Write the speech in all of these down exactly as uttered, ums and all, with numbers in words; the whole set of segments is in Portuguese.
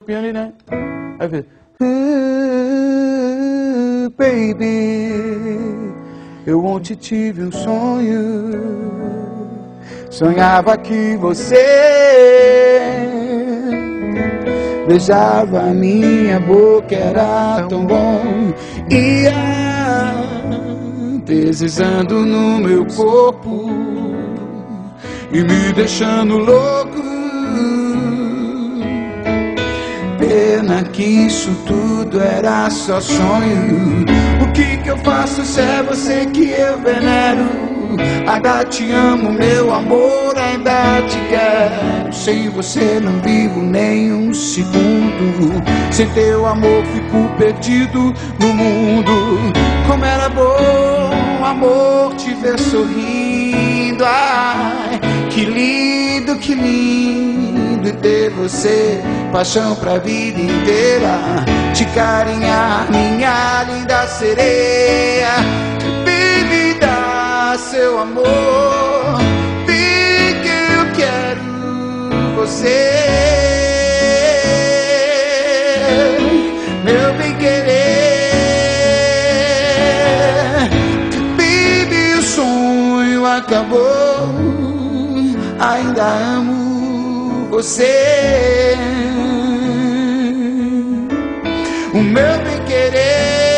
piano, né? Aí fez, uh, baby, eu ontem tive um sonho, sonhava que você beijava a minha boca, era tão bom, ia deslizando no meu corpo e me deixando louco. Pena que isso tudo era só sonho. O que que eu faço se é você que eu venero? Ainda te amo, meu amor, ainda te quero. Sem você não vivo nem um segundo. Sem teu amor fico perdido no mundo. Como era bom, amor, te ver sorrindo. Ai, que lindo, que lindo ter você, paixão pra vida inteira. Te carinhar, minha linda sereia. Baby, dá seu amor, vi que eu quero você, meu bem querer. Baby, o sonho acabou, ainda amo você, o meu bem querer.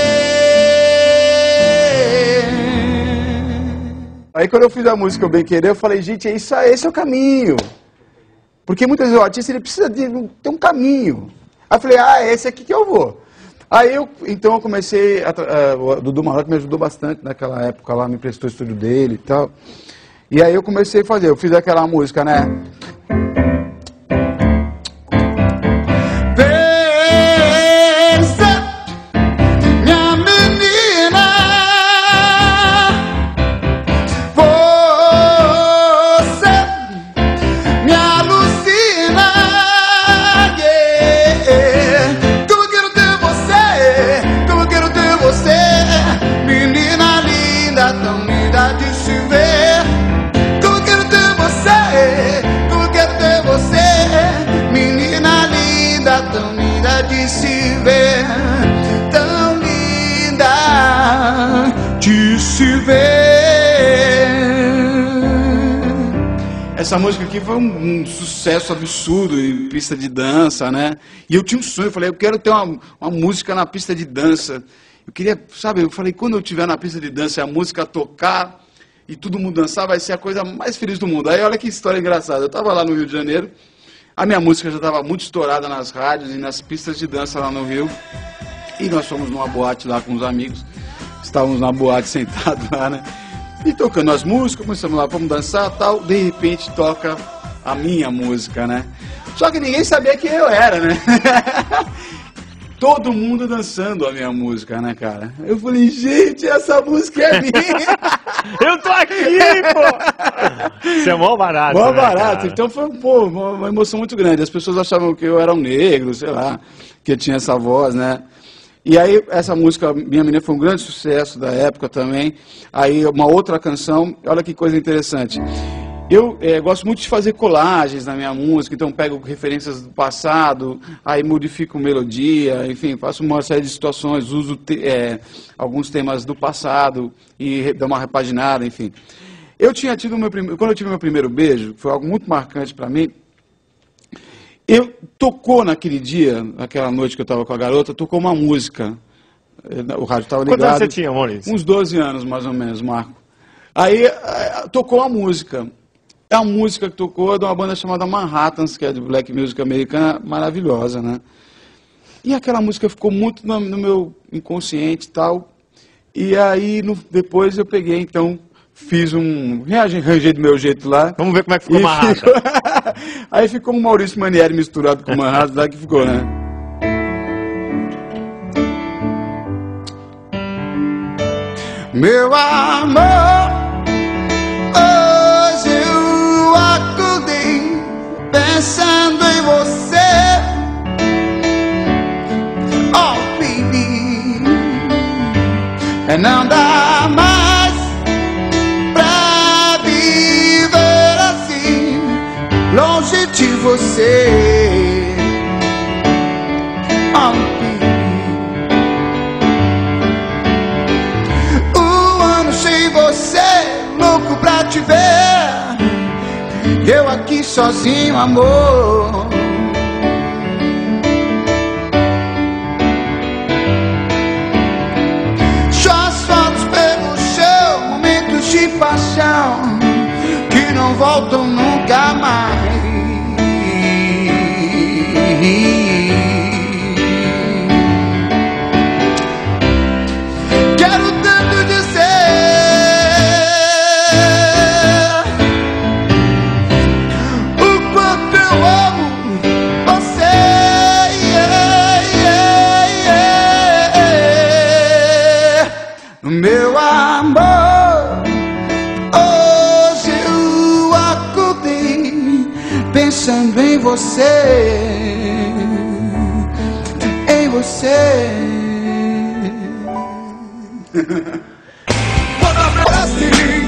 Aí quando eu fiz a música O Bem Querer, eu falei, gente, é isso, esse é o caminho. Porque muitas vezes o artista ele precisa de ter um caminho. Aí eu falei, ah, é esse aqui que eu vou. Aí eu, então eu comecei, a, a, o Dudu Maroc me ajudou bastante naquela época lá, me emprestou o estúdio dele e tal. E aí eu comecei a fazer, eu fiz aquela música, né? De se ver, tão linda de se ver. Essa música aqui foi um, um sucesso absurdo em pista de dança, né? E eu tinha um sonho, eu falei, eu quero ter uma, uma música na pista de dança. Eu queria, sabe, eu falei, quando eu estiver na pista de dança e a música tocar e todo mundo dançar, vai ser a coisa mais feliz do mundo. Aí olha que história engraçada, eu estava lá no Rio de Janeiro, a minha música já estava muito estourada nas rádios e nas pistas de dança lá no Rio. E nós fomos numa boate lá com os amigos. Estávamos na boate sentados lá, né? E tocando as músicas, começamos lá, vamos dançar e tal. De repente toca a minha música, né? Só que ninguém sabia quem eu era, né? Todo mundo dançando a minha música, né, cara? Eu falei, gente, essa música é minha! Eu tô aqui, pô! Isso é mó barato, Mó né, barato. cara? Então foi, pô, uma emoção muito grande. As pessoas achavam que eu era um negro, sei lá, que eu tinha essa voz, né? E aí, essa música, Minha Menina, foi um grande sucesso da época também. Aí, uma outra canção, olha que coisa interessante. Eu é, gosto muito de fazer colagens na minha música, então pego referências do passado, aí modifico melodia, enfim, faço uma série de situações, uso te, é, alguns temas do passado e dou uma repaginada, enfim. Eu tinha tido meu primeiro, quando eu tive meu primeiro beijo, foi algo muito marcante para mim. Eu tocou naquele dia, naquela noite que eu estava com a garota, tocou uma música. O rádio estava ligado. Quantos anos você tinha, Maurício? Uns doze anos, mais ou menos, Marco. Aí tocou a música. A música que tocou é de uma banda chamada Manhattans, que é de black music americana, maravilhosa, né? E aquela música ficou muito no, no meu inconsciente e tal. E aí, no, depois eu peguei, então, fiz um... Rearranjei do meu jeito lá. Vamos ver como é que ficou Manhattan. Ficou... Aí ficou um Maurício Manieri misturado com Manhattan, lá que ficou, né? Meu amor, hoje eu acordei pensando em você. Oh, baby, não dá mais pra viver assim, longe de você. sozinho, amor. Suas fotos pelo chão, momentos de paixão que não voltam nunca mais. Quero tanto dizer o quanto eu amo você, yeah, yeah, yeah. Meu amor, hoje eu acordei pensando em você, em você. Bora pra cima.